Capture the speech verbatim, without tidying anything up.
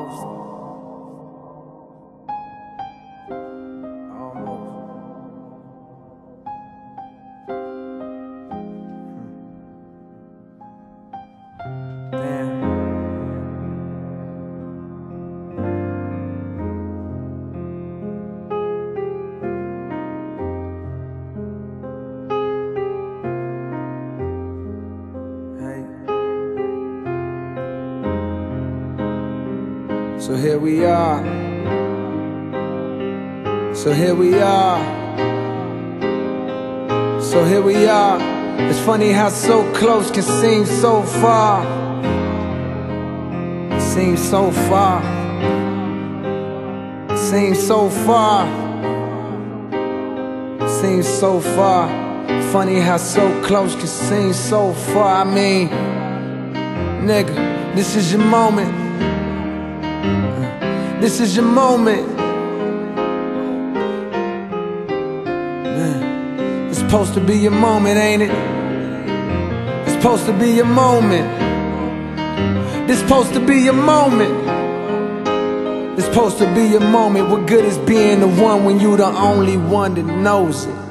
Almost. Almost. Hmm. Damn. So here we are. So here we are. So here we are. It's funny how so close can seem so far. Seems so far. Seems so far. Seems so far. Funny how so close can seem so far. I mean, nigga, this is your moment. This is your moment. Man, it's supposed to be your moment, ain't it? It's supposed to be your moment. This supposed to be your moment. It's supposed to be your moment. What good is being the one when you the only one that knows it?